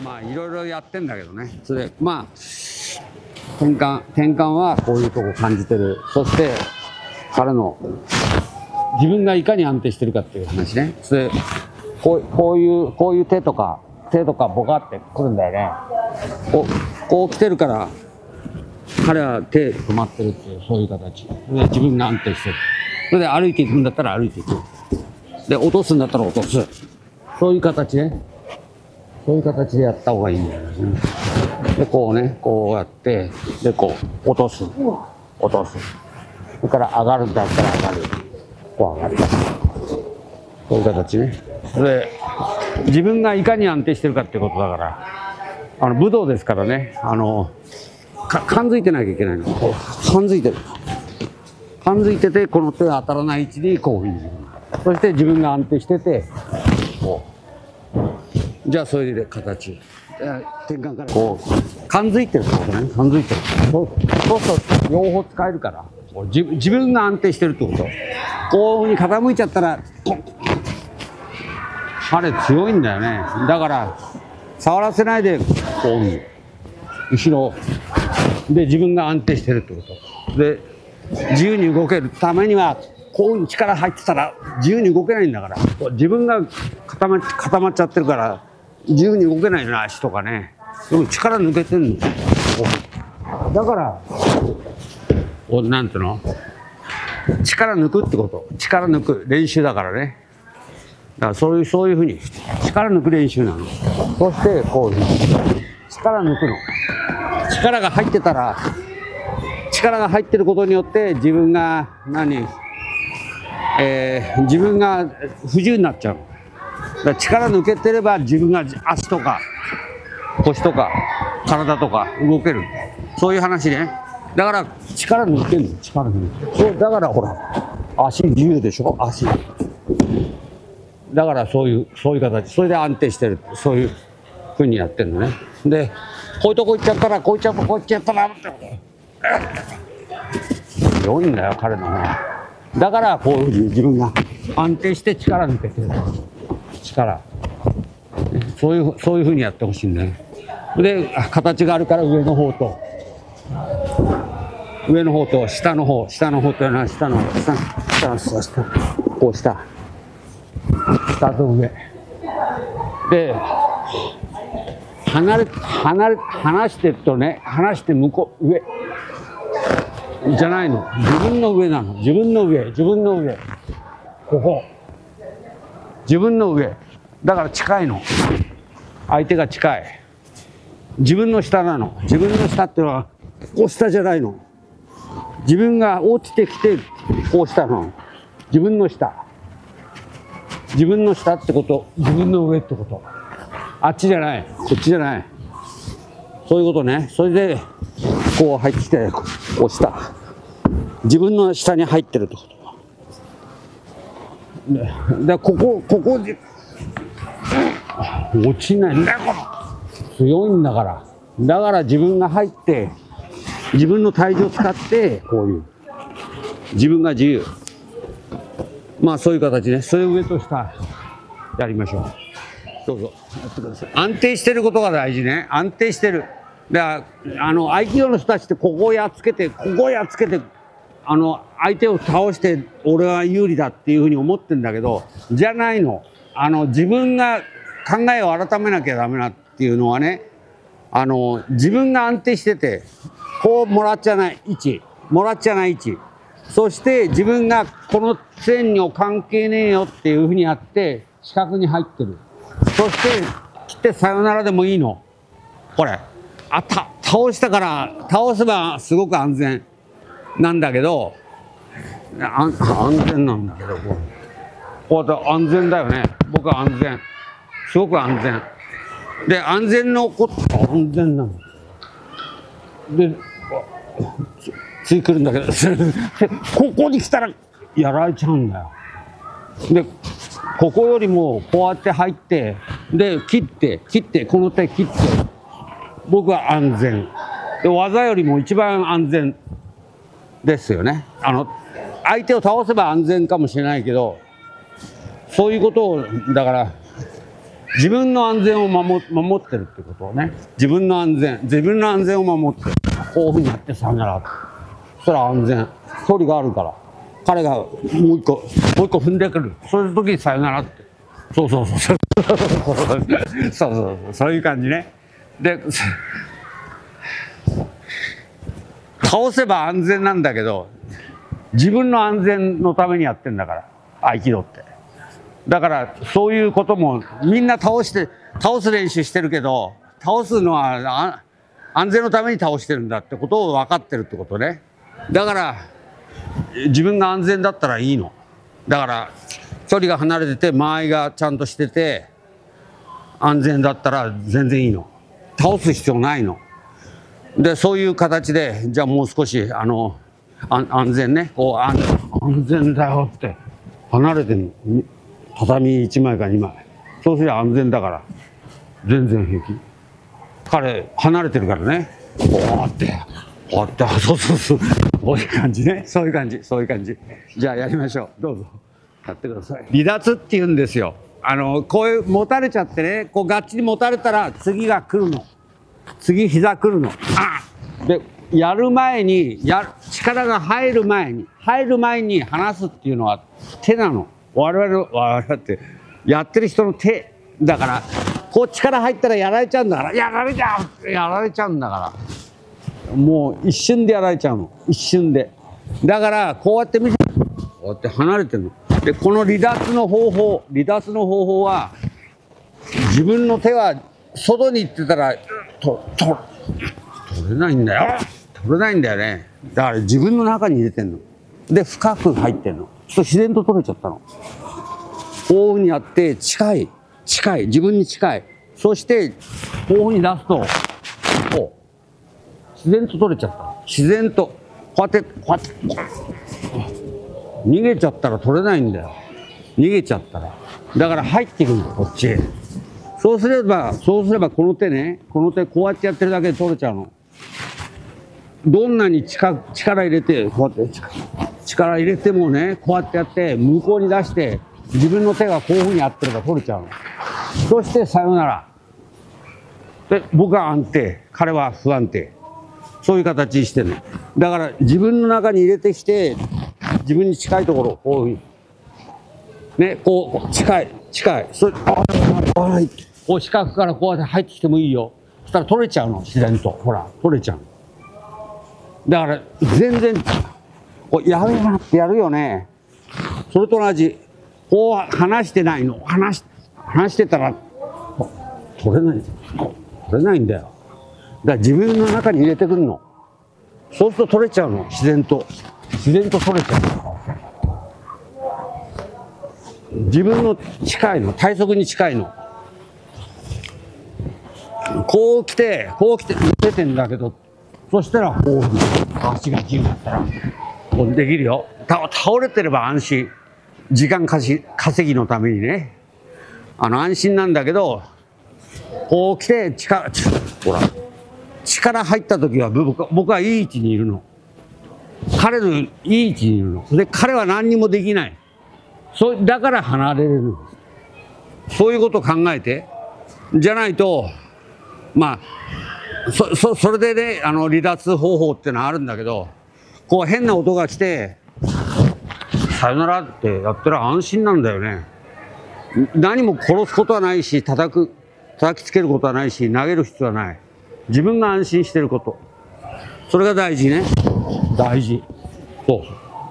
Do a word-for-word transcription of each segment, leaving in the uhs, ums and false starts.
まあいろいろやってんだけどね。それでまあ転換転換はこういうとこ感じてる。そして彼の自分がいかに安定してるかっていう話ね。それでこう、こういうこういう手とか手とかボカってくるんだよね。こうこう来てるから彼は手止まってるっていう、そういう形で自分が安定してる。それで歩いていくんだったら歩いていく。で落とすんだったら落とす。そういう形ね。そういう形でやった方がいいんだよね。でこうね、こうやってでこう落とす落とす。それから上がるんだったら上がる。こう上がる。そういう形ね。で自分がいかに安定してるかってことだから、あの武道ですからね、あのか感づいてなきゃいけないの。こう感づいてる。感づいてて、この手が当たらない位置にこういうふうに。そして自分が安定してて、こう。じゃあそれで形。転換からこう感づいてるってことね。感づいてる。そうそうすると両方使えるから。自, 自分が安定してるってこと。こういうふうに傾いちゃったら、彼強いんだよね。だから触らせないでこういう後ろで自分が安定してるってこと。で自由に動けるためにはこういうふうに力入ってたら自由に動けないんだから。自分が固ま, 固まっちゃってるから自由に動けないの、足とかね。でも力抜けてんの。だからおなんていうの、力抜くってこと。力抜く練習だからね。だからそういうそういうふうに力抜く練習なの。そしてこういうふうに力抜くの。力が入ってたら、力が入ってることによって自分が何、えー、自分が不自由になっちゃう。だから力抜けてれば自分が足とか腰とか体とか動ける。そういう話ね。だから力抜けんの。力抜ける。そうだからほら足自由でしょ。足だからそういうそういう形。それで安定してる。そういうふうにやってるのね。でこういうとこ行っちゃったらこういっちゃったこういっちゃったら強いんだよ彼のね。だからこういうふうに自分が安定して力抜けてる。力そういうそういうふうにやってほしいんだよね。で形があるから上の方と上の方と下の方、下の方というのは下の下下の下下こう下下と上で離れ離れ離してるとね、離して向こう上じゃないの。自分の上なの。自分の上自分の上ここ自分の上だから近いの。相手が近い。自分の下なの。自分の下ってのはこう下じゃないの。自分が落ちてきてこう下の自分の下。自分の下ってこと、自分の上ってこと。あっちじゃない、こっちじゃない。そういうことね。それでこう入ってきてこう下。自分の下に入ってるってこと。で、でここここで落ちないんだよこの。強いんだから。だから自分が入って自分の体重を使ってこういう自分が自由。まあそういう形ね。それを上と下やりましょう。どうぞやってください。安定してることが大事ね。安定してる。だからあの合気道の人たちってここをやっつけてここをやっつけてあの相手を倒して俺は有利だっていうふうに思ってるんだけど、じゃないの。あの自分が考えを改めなきゃダメなっていうのはね、あの自分が安定しててこうもらっちゃない位置、もらっちゃない位置、そして自分がこの線に関係ねえよっていうふうにやって四角に入ってる。そして切ってさよならでもいいの。これあた倒したから倒せばすごく安全なんだけど、安全なんだけどこうこうやって安全だよね。僕は安全、すごく安全で、安全のこと安全なので次来るんだけどここに来たらやられちゃうんだよ。でここよりもこうやって入ってで切って切ってこの手切って僕は安全で、技よりも一番安全ですよね。あの相手を倒せば安全かもしれないけど、そういうことをだから自分の安全を守守ってるってことをね。自分の安全、自分の安全を守って、こういうふうにやってさよなら。そしたら安全。距離があるから。彼がもう一個、もう一個踏んでくる。そういう時にさよならって。そうそうそうそう。そうそうそう。そういう感じね。で、倒せば安全なんだけど、自分の安全のためにやってんだから、合気道って。だから、そういうことも、みんな倒して、倒す練習してるけど、倒すのは安全のために倒してるんだってことを分かってるってことね。だから、自分が安全だったらいいの。だから、距離が離れてて、間合いがちゃんとしてて、安全だったら全然いいの。倒す必要ないの。で、そういう形で、じゃあもう少し、あの、安全ね、こう、安全だよって、離れてるの。畳いちまいかにまい。そうすれば安全だから、全然平気。彼、離れてるからね。こうやって、こうやって、そうそうそう。こういう感じね。そういう感じ、そういう感じ。じゃあやりましょう。どうぞ。やってください。離脱って言うんですよ。あの、こういう、持たれちゃってね、こう、がっちり持たれたら、次が来るの。次、膝来るの。あで、やる前に、やる、力が入る前に、入る前に離すっていうのは手なの。我々、我々って、やってる人の手。だから、こう力入ったらやられちゃうんだから、やられちゃうやられちゃうんだから。もう一瞬でやられちゃうの。一瞬で。だから、こうやって見せこうやって離れてるの。で、この離脱の方法、離脱の方法は、自分の手は外に行ってたら、と、と、取れないんだよ。取れないんだよね。だから自分の中に入れてんの。で、深く入ってんの。そう自然と取れちゃったの。こういうふうにやって、近い、近い、自分に近い。そして、こういうふうに出すと、こう、自然と取れちゃった。自然と。こうやって、こうやって、逃げちゃったら取れないんだよ。逃げちゃったら。だから入ってくるんだよ、こっちへ。そうすれば、そうすればこの手ね、この手こうやってやってるだけで取れちゃうの。どんなに力、力入れて、こうやって力、力入れてもね、こうやってやって、向こうに出して、自分の手がこういうふうにやってるから取れちゃうの。そしてさよなら。で、僕は安定、彼は不安定。そういう形にしてるの。だから自分の中に入れてきて、自分に近いところ、こういうふうに。ね、こう、近い、近い。それ、ああ、はい。こう四角からこうやって入ってきてもいいよ。そしたら取れちゃうの、自然と。ほら、取れちゃう。だから、全然、こうやるなってやるよね。それと同じ。こう離してないの。離し、離してたら、取れない。取れないんだよ。だから自分の中に入れてくるの。そうすると取れちゃうの。自然と。自然と取れちゃう。自分の近いの。体側に近いの。こう来て、こう来て、出てんだけど、そしたら、こう、足が自由だったら、こうできるよ。た倒れてれば安心。時間稼ぎのためにね。あの、安心なんだけど、こう来て、力、ほら、力入った時は僕、僕はいい位置にいるの。彼のいい位置にいるの。で、彼は何にもできない。そう、だから離れれる。そういうことを考えて。じゃないと、まあ、そ、そ、それでね、あの、離脱方法っていうのはあるんだけど、こう変な音が来て、さよならってやったら安心なんだよね。何も殺すことはないし、叩く、叩きつけることはないし、投げる必要はない。自分が安心してること。それが大事ね。大事。そう、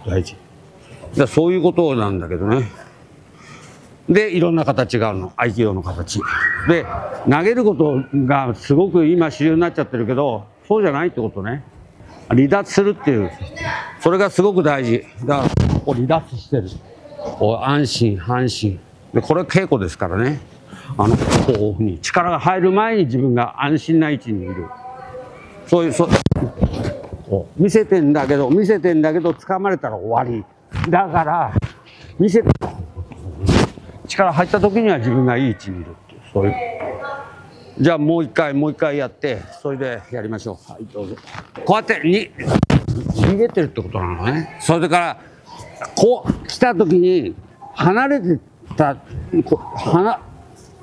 大事。だそういうことなんだけどね。で、いろんな形があるの。合気道の形。で、投げることがすごく今主流になっちゃってるけど、そうじゃないってことね。離脱するっていう。それがすごく大事。だから、こう離脱してる。こう安心、安心。で、これは稽古ですからね。あの、こういうふうに力が入る前に自分が安心な位置にいる。そういう、そう、こう見せてんだけど、見せてんだけど、掴まれたら終わり。だから、見せて、力入った時には自分がいい位置にいるっていう、そういう。じゃあもう一回、もう一回やって、それでやりましょう。はい、どうぞ。こうやってに、逃げてるってことなのね。それから、こう来た時に、離れてた、こ離、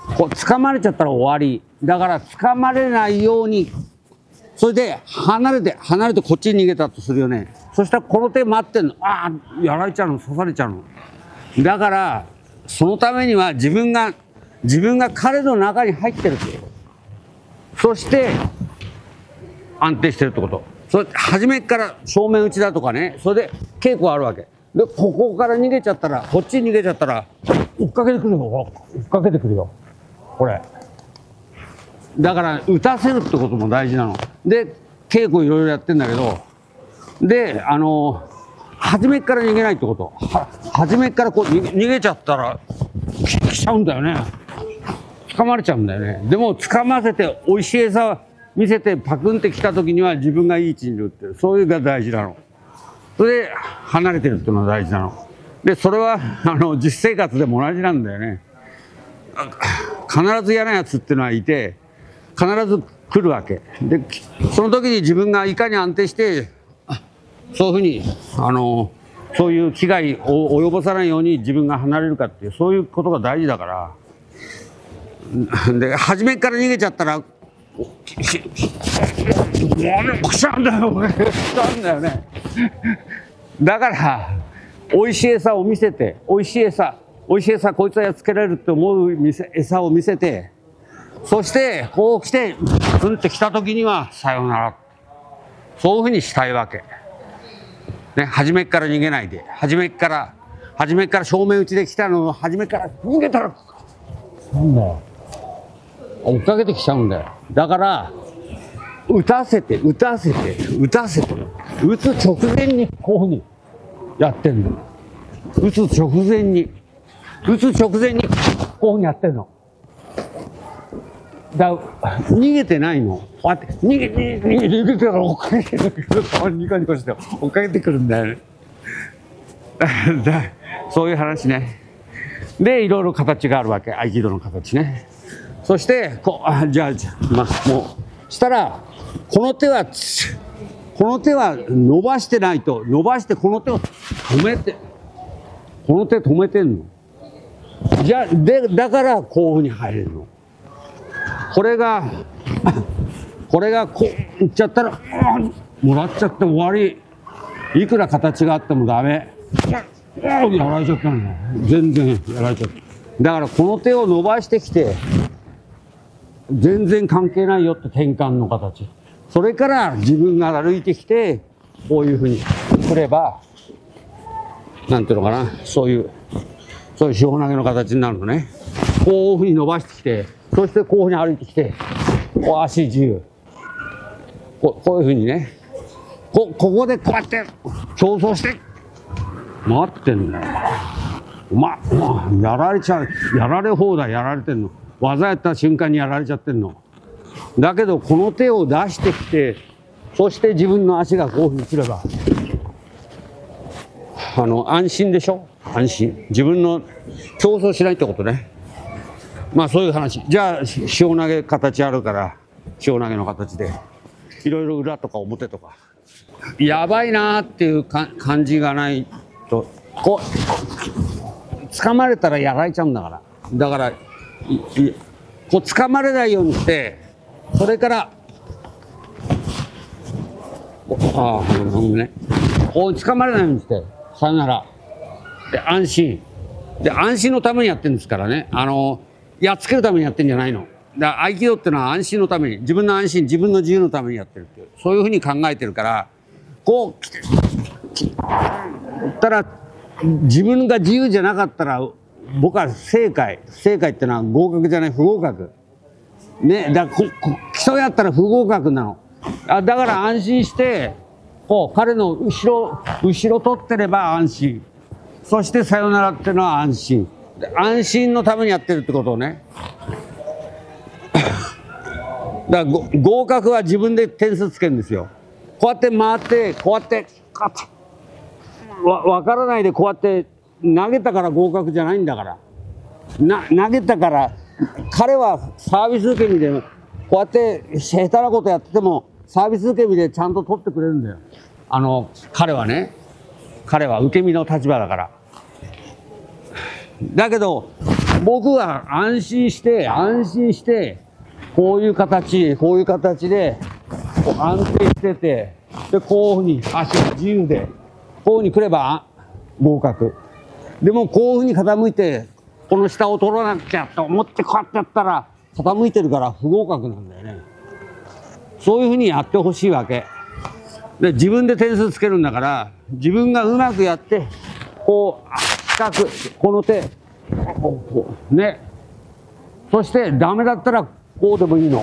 こう掴まれちゃったら終わり。だから掴まれないように、それで離れて、離れてこっちに逃げたとするよね。そしたらこの手待ってんの。ああ、やられちゃうの、刺されちゃうの。だから、そのためには自分が、自分が彼の中に入ってるってこと。そして、安定してるってこと。それ、初めから正面打ちだとかね、それで稽古あるわけ。で、ここから逃げちゃったら、こっちに逃げちゃったら、追っかけてくるよ。追っかけてくるよ。これ。だから、打たせるってことも大事なの。で、稽古いろいろやってんだけど、で、あの、初めから逃げないってこと。は、初めからこう、逃げちゃったら、来ちゃうんだよね。掴まれちゃうんだよね。でも、掴ませて、美味しい餌見せて、パクンって来た時には自分がいい位置にいるっていう、そういうのが大事なの。それで、離れてるっていうのが大事なの。で、それは、あの、実生活でも同じなんだよね。必ず嫌なやつっていうのはいて、必ず来るわけ。で、その時に自分がいかに安定して、そういうふうに、あの、そういう危害を及ぼさないように自分が離れるかっていう、そういうことが大事だから。で、初めから逃げちゃったら、来ちゃうんだよ、来ちゃうんだよね。だから、美味しい餌を見せて、美味しい餌、美味しい餌、こいつはやっつけられるって思う餌を見せて、そして、こう来て、ふんって来た時には、さよなら。そういうふうにしたいわけ。ね、初めから逃げないで。初めから、初めから正面打ちで来たのを、初めから逃げたら、なんだよ。追っかけてきちゃうんだよ。だから、打たせて、打たせて、打たせて。打つ直前に、こういうふうにやってんの。打つ直前に、打つ直前に、こういうふうにやってんの。だ逃げてないの。こうやって、逃げて、逃げて、逃げてから追っかけてくる。ニコニコして追っかけてくるんだよね。だそういう話ね。で、いろいろ形があるわけ。合気道の形ね。そして、こう、あじゃあ、じゃあ、まあ、もう、したら、この手は、この手は伸ばしてないと、伸ばしてこの手を止めて、この手止めてんの。じゃあ、で、だからこういうふうに入れるの。これが、これがこういっちゃったら、もらっちゃって終わり。いくら形があってもダメ。やられちゃったのよ。全然やられちゃった。だからこの手を伸ばしてきて、全然関係ないよって転換の形。それから自分が歩いてきて、こういうふうに来れば、なんていうのかな、そういう、そういう塩投げの形になるのね。こういうふうに伸ばしてきて、そしてこういうふうに歩いてきて、こう足自由。こう、こういうふうにね。こ、ここでこうやって競争して、待ってんだよ。ま、まあ、やられちゃう。やられ放題やられてんの。技やった瞬間にやられちゃってんの。だけど、この手を出してきて、そして自分の足がこういうふうにすれば、あの、安心でしょ？安心。自分の競争しないってことね。まあそういう話。じゃあ、塩投げ形あるから、塩投げの形で。いろいろ裏とか表とか。やばいなーっていうか感じがないと、こう、掴まれたらやられちゃうんだから。だから、いいこう掴まれないようにして、それから、ああ、なるほどね。こう掴まれないようにして、さよなら。で、安心。で、安心のためにやってるんですからね。あの、やっつけるためにやってるんじゃないの。だから合気道ってのは安心のために、自分の安心、自分の自由のためにやってるっていう、そういうふうに考えてるから、こう来て、たら、自分が自由じゃなかったら、僕は不正解。不正解ってのは合格じゃない、不合格。ね、だからこ、こ、競い合ったら不合格なの。あ、だから安心して、こう、彼の後ろ、後ろ取ってれば安心。そしてさよならってのは安心。安心のためにやってるってことをね。だから合格は自分で点数つけるんですよ。こうやって回って、こうやって、わ、わからないでこうやって投げたから合格じゃないんだから。な、投げたから、彼はサービス受け身で、こうやって下手なことやってても、サービス受け身でちゃんと取ってくれるんだよ。あの、彼はね。彼は受け身の立場だから。だけど、 僕は安心して、安心して、こういう形、こういう形で、安定してて、で、こういうふうに足が自由で、こういうふうに来れば合格。でも、こういうふうに傾いて、この下を取らなきゃと思ってこうやってやったら、傾いてるから不合格なんだよね。そういうふうにやってほしいわけ。で、自分で点数つけるんだから、自分がうまくやって、こう、深く、この手、こう、ね。そして、ダメだったら、こうでもいいの。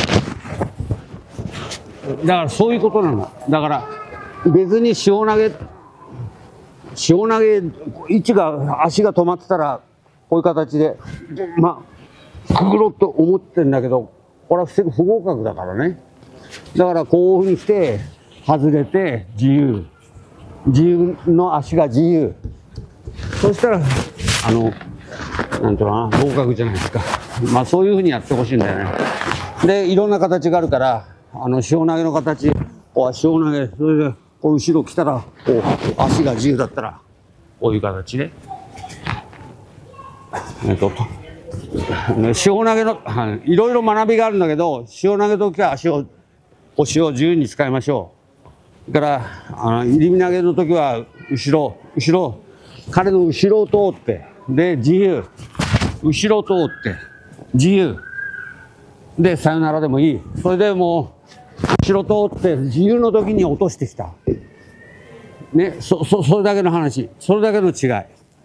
だから、そういうことなの。だから、別に塩投げ、塩投げ、位置が、足が止まってたら、こういう形で、まあ、くぐろうと思ってんだけど、これは不合格だからね。だから、こういうふうにして、外れて、自由。自由の足が自由。そしたら、あの、なんていうのかな、合格じゃないですか。まあ、そういうふうにやってほしいんだよね。で、いろんな形があるから、あの、塩投げの形、こう、塩投げ、それで、こう、後ろ来たら、こう、足が自由だったら、こういう形で。えっと、塩投げの、はい、いろいろ学びがあるんだけど、塩投げの時は足を、腰を自由に使いましょう。だから、あの、入り身投げの時は、後ろ、後ろ、彼の後ろを通って、で、自由。後ろを通って、自由。で、さよならでもいい。それでもう、後ろ通って、自由の時に落としてきた。ね、そ、そ、それだけの話。それだけの違い。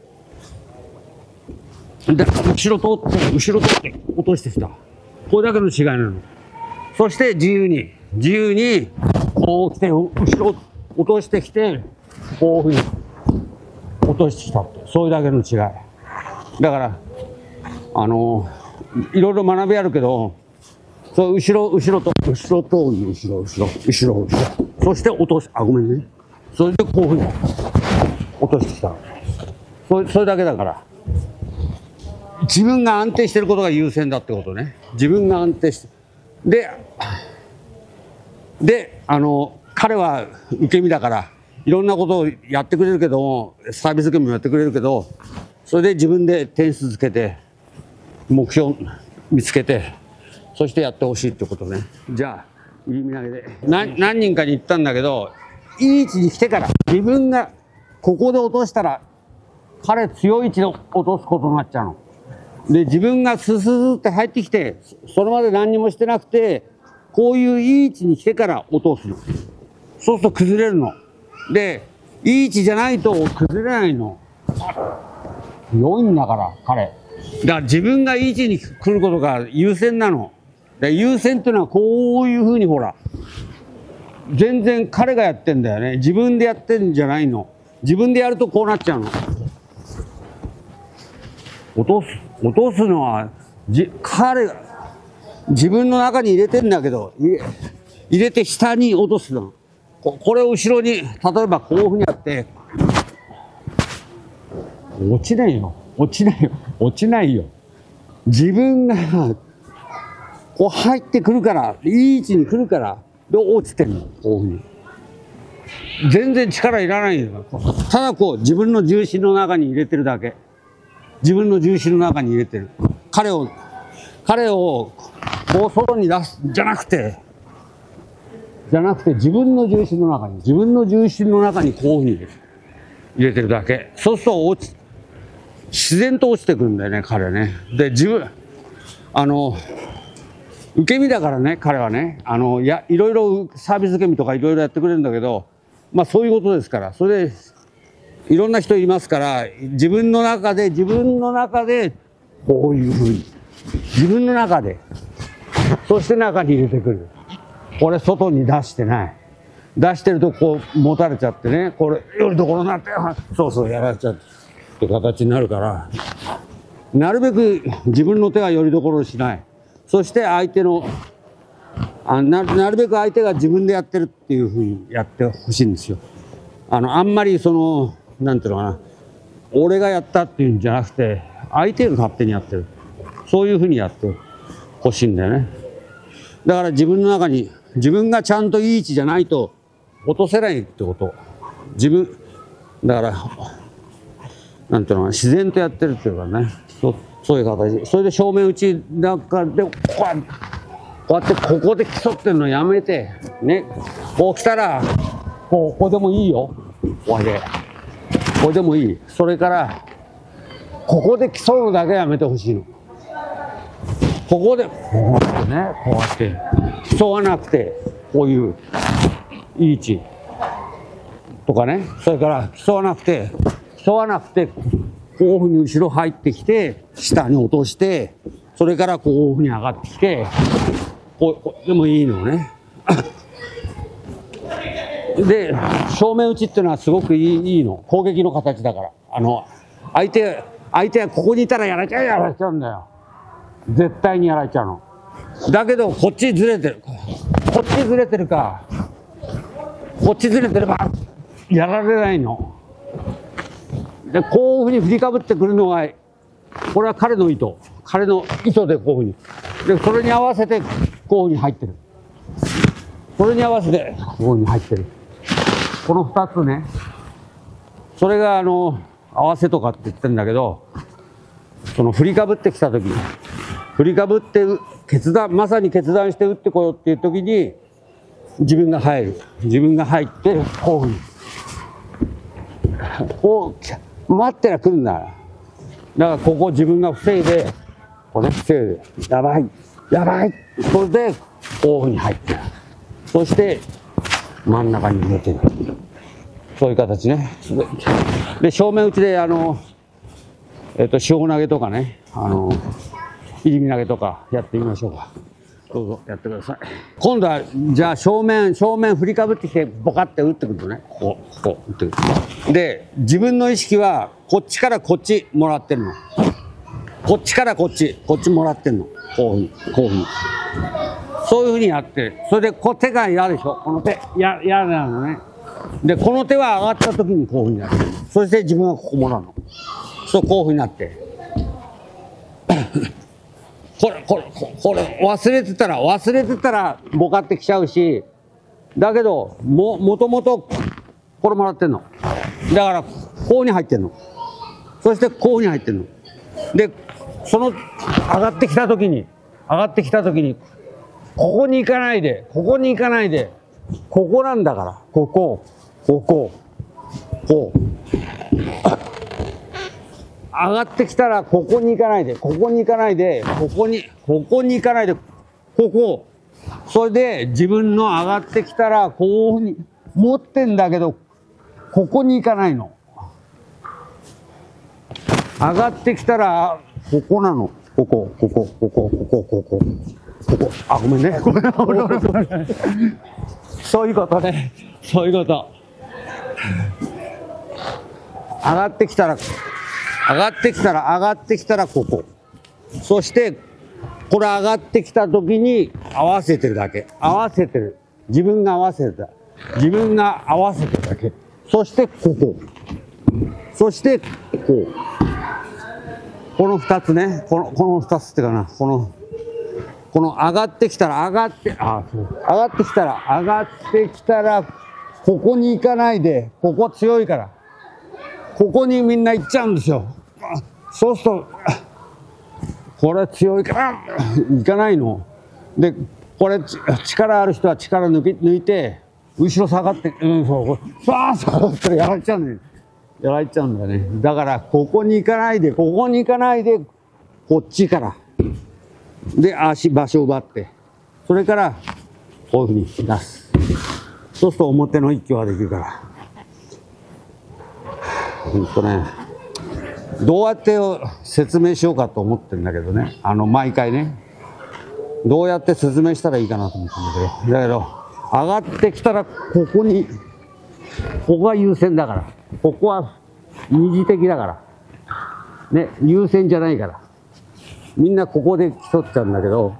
で、後ろ通って、後ろ通って落としてきた。これだけの違いなの。そして自由に、自由に、こう来て、後ろ落としてきて、こういうふうに落としてきたって。それだけの違い。だから、あの、いろいろ学びあるけど、そう、後ろ、後ろと、後ろと、後ろ、後ろ、後ろ、後ろ。そして落とし、あ、ごめんね。それでこういうふうに落としてきた。それ、それだけだから。自分が安定してることが優先だってことね。自分が安定して。で、で、あの、彼は受け身だから、いろんなことをやってくれるけども、サービスゲームもやってくれるけど、それで自分で点数つけて、目標見つけて、そしてやってほしいってことね。じゃあ、入り身投げで。何、何人かに言ったんだけど、いい位置に来てから、自分がここで落としたら、彼強い位置で落とすことになっちゃうの。で、自分がスススって入ってきて、それまで何にもしてなくて、こういういい位置に来てから落とすの。そうすると崩れるの。で、いい位置じゃないと崩れないの。良いんだから、彼。だから自分がいい位置に来ることが優先なの。で、優先っていうのはこういうふうにほら、全然彼がやってんだよね。自分でやってんじゃないの。自分でやるとこうなっちゃうの。落とす、落とすのは、じ、彼が、自分の中に入れてんだけど、入れ、入れて下に落とすの。こ、これを後ろに、例えばこういうふうにやって、落ちないよ。落ちないよ。落ちないよ。自分が、こう入ってくるから、いい位置に来るから、で、落ちてるの。こういうふうに。全然力いらないよ。ただこう、自分の重心の中に入れてるだけ。自分の重心の中に入れてる。彼を、彼を、こう外に出す、じゃなくて、じゃなくて自分の重心の中に、自分の重心の中にこういうふうに入れてるだけ。そうすると落ち、自然と落ちてくるんだよね、彼ね。で、自分、あの、受け身だからね、彼はね、あの、や、いろいろサービス受け身とかいろいろやってくれるんだけど、まあそういうことですから、それで、いろんな人いますから、自分の中で、自分の中で、こういうふうに、自分の中で、そして中に入れてくる。これ外に出してない。出してるとこう持たれちゃってね、これ、よりどころになって、そうそうやられちゃうって形になるから、なるべく自分の手はよりどころにしない。そして相手の、あな、なるべく相手が自分でやってるっていうふうにやってほしいんですよ。あの、あんまりその、なんていうのかな、俺がやったっていうんじゃなくて、相手が勝手にやってる。そういうふうにやってほしいんだよね。だから自分の中に、自分がちゃんといい位置じゃないと落とせないってこと。自分、だから、なんていうのかな、自然とやってるっていうかね。そうそういう形。それで正面打ちなんかで、こうやって、こうやってここで競ってるのやめて、ね。こう来たら、こう、ここでもいいよ。これで。これでもいい。それから、ここで競うのだけやめてほしいの。ここで、こうやってね、こうやって、競わなくて、こういう、いい位置。とかね。それから、競わなくて、競わなくて、こういうふうに後ろ入ってきて、下に落として、それからこういうふうに上がってきて、こう、こうでもいいのね。で、正面打ちっていうのはすごくいい、いいの。攻撃の形だから。あの、相手、相手はここにいたらやられちゃう、やられちゃうんだよ。絶対にやられちゃうの。だけど、こっちずれてる。こっちずれてるか、こっちずれてれば、やられないの。で、こういうふうに振りかぶってくるのが、これは彼の意図。彼の意図でこういうふうに。で、それに合わせて、こういうふうに入ってる。それに合わせて、こういうふうに入ってる。この二つね。それが、あの、合わせとかって言ってるんだけど、その振りかぶってきたとき、振りかぶって決断、まさに決断して打ってこようっていうときに、自分が入る。自分が入って、こういうふうに。こう、待ってら来るんだ。だからここ自分が防いで、こうね、防いで、やばい、やばい。それで、こういうふうに入ってる。そして、真ん中に入れてる。そういう形ね。で、正面打ちで、あの、えっと、塩投げとかね、あの、入り身投げとかやってみましょうか。どうぞやってください。今度は、じゃあ正面、正面振りかぶってきて、ボカって打ってくるとね。こう、こう打ってくる。で、自分の意識は、こっちからこっちもらってるの。こっちからこっち、こっちもらってんの。こういうふうに、こういうふうに。そういうふうにやって、それで、こう手が嫌でしょ。この手、や、嫌なのね。で、この手は上がった時にこういうふうになる。そして自分はここもらうの。そう、こういうふうになって。これ、これ、これ、忘れてたら、忘れてたら、ボカってきちゃうし、だけど、も、もともと、これもらってんの。だから、こうに入ってんの。そして、こうに入ってんの。で、その、上がってきたときに、上がってきたときに、ここに行かないで、ここに行かないで、ここなんだから、ここ、ここ、こう。上がってきたら、ここに行かないで、ここに行かないで、ここに、ここに行かないで、ここ。それで、自分の上がってきたら、こういうふうに持ってんだけど、ここに行かないの。上がってきたら、ここなの。ここ、ここ、ここ、ここ、ここ、ここ。あ、ごめんね。ごめんね。ごめんね。そういうことね。そういうこと。上がってきたら、上がってきたら、上がってきたら、ここ。そして、これ上がってきたときに合わせてるだけ。合わせてる。自分が合わせてる。自分が合わせてるだけ。そして、ここ。そして、こう。この二つね。この、この二つってかな。この、この上がってきたら、上がって、あ、そう。上がってきたら、上がってきたら、ここに行かないで、ここ強いから。ここにみんな行っちゃうんですよ。そうすると、これ強いから行かないの。で、これ力ある人は力抜き抜いて、後ろ下がって、うん、そう、さあ、下がったらやられちゃうんだよ。やられちゃうんだよね。だから、ここに行かないで、ここに行かないで、こっちから。で、足、場所を奪って、それから、こういうふうに出す。そうすると表の一挙ができるから。ほんとね、どうやって説明しようかと思ってるんだけどね。あの、毎回ね。どうやって説明したらいいかなと思ってるんだけど。だけど、上がってきたら、ここに、ここが優先だから。ここは二次的だから。ね、優先じゃないから。みんなここで競っちゃうんだけど、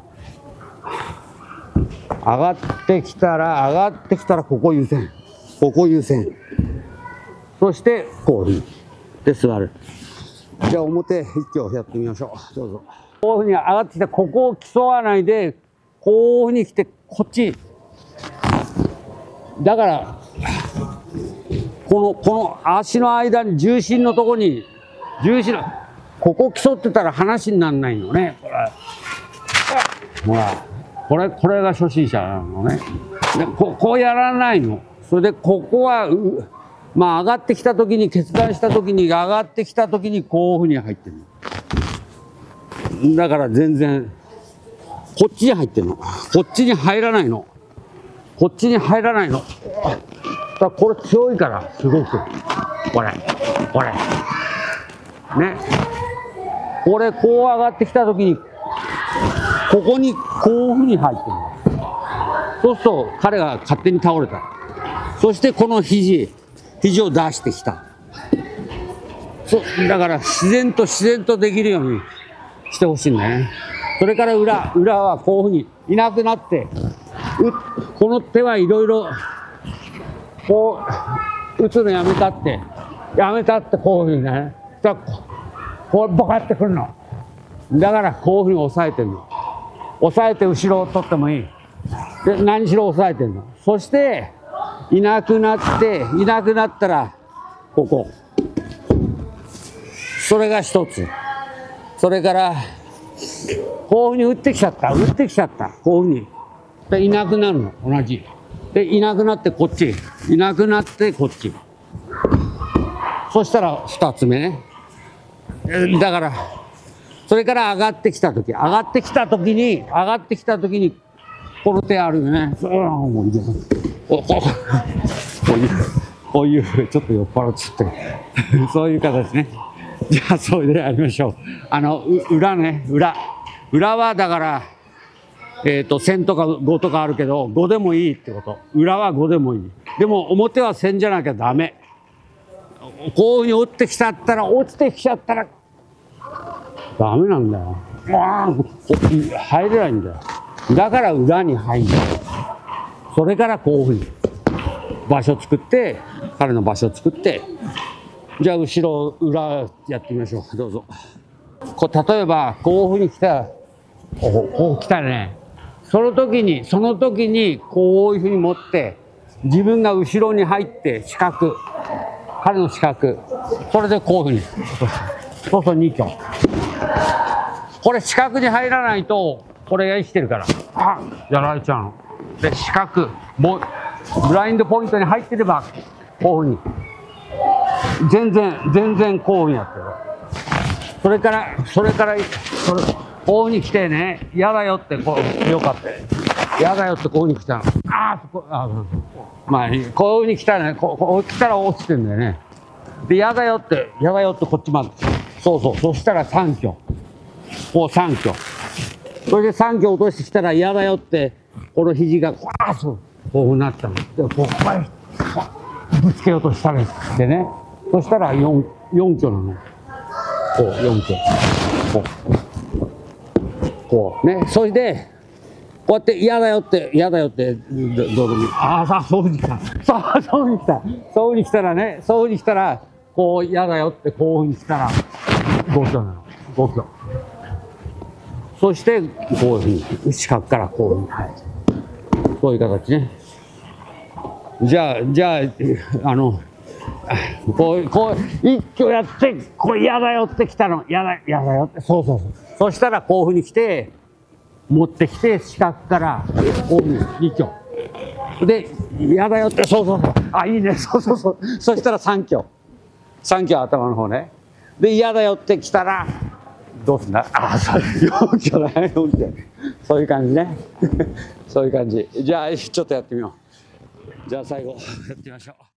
上がってきたら、上がってきたらここ優先。ここ優先。そして、こういうふうに。で、座る。じゃあ、表、一挙やってみましょう。どうぞ。こういうふうに上がってきて、ここを競わないで、こういうふうに来て、こっち。だから、この、この足の間に、重心のとこに、重心の、 ここ競ってたら話にならないのね。これほら、これ、これが初心者なのね。で、ここうやらないの。それで、ここは、まあ、上がってきたときに、決断したときに、上がってきたときに、こういうふうに入ってるの。だから全然、こっちに入ってるの。こっちに入らないの。こっちに入らないの。だからこれ強いから、すごく。これ、これ。ね。これ、こう上がってきたときに、ここにこういうふうに入ってる。そうすると、彼が勝手に倒れた。そしてこの肘、肘を出してきた。そだから自然と自然とできるようにしてほしいんだよね。それから裏、裏はこういうふうにいなくなって、うこの手はいろいろ、こう、打つのやめたって、やめたってこういうふうにね。だこう、ボカってくるの。だからこういうふうに押さえてるの。押さえて後ろを取ってもいい。で、何しろ押さえてるの。そして、いなくなって、いなくなったら、ここ。それが一つ。それから、こういうふうに打ってきちゃった。打ってきちゃった。こういうふうに。で、いなくなるの。同じ。で、いなくなってこっち。いなくなってこっち。そしたら二つ目ね。だから、それから上がってきたとき、上がってきたときに、上がってきたときに、この手あるよね。そう、もういいです。こう、こういう、こういう、ちょっと酔っ払っちゃって、そういう形ね。じゃあ、それでやりましょう。あの、裏ね、裏。裏はだから、えっと、線とかごとかあるけど、ごでもいいってこと。裏はごでもいい。でも、表は線じゃなきゃダメ。こういうふうに打ってきちゃったら、落ちてきちゃったら、ダメなんだよ。入れないんだよ。だから裏に入る。それからこういうふうに場所作って、彼の場所作って、じゃあ後ろ、裏やってみましょう。どうぞ。こう例えば、こういうふうに来たら、こう、こう来たね。その時に、その時にこういうふうに持って、自分が後ろに入って四角。彼の四角。それでこういうふうに。そうそう、に挙。これ四角に入らないと、これが生きてるから、あやられちゃうの。で、四角、もう、ブラインドポイントに入ってれば、こういうふうに。全然、全然こういうふうにやってる。それから、それから、それ、こういうふうに来てね、嫌だよって、こう、よかった。嫌だよってこういうふうに来たの。ああ、そこ、あまあ、こういうふうに来たらね、こう、こう来たら落ちてんだよね。で、嫌だよって、嫌だよってこっちまで。そうそう、そしたらさん挙。こうさん挙。それでさん挙落としてきたら嫌だよって、この肘が、わーそう、こうなったの。で、こう、ぶつけようとしたりしてね。そしたらよん、よん挙なの。こう、よん挙。こう。こう。ね。それで、こうやって嫌だよって、嫌だよって、どどうでもいい。ああ、さあ、そういうふうに来た。そう、そういうふうに来た。そういうふうに来たらね、そういうふうに来たら、こう嫌だよって、こういうふうに来たら、ご挙なの。ご挙。そして、こういうふうに、四角からこういうふうに、はい。そういう形ね。じゃあ、じゃあ、あの、こう、こう、一挙やって、こう嫌だよって来たの。嫌だ、嫌だよって。そうそうそう。そしたら、こういうふうに来て、持ってきて、四角から、こういうふうに、二挙。で、嫌だよって、そうそうそう。あ、いいね。そうそうそう。そしたら三挙。三挙頭の方ね。で、嫌だよって来たら、どうすんだああ、そういう、よん挙だね、よん挙。そういう感じね。そういう感じ。じゃあ、ちょっとやってみよう。じゃあ、最後、やってみましょう。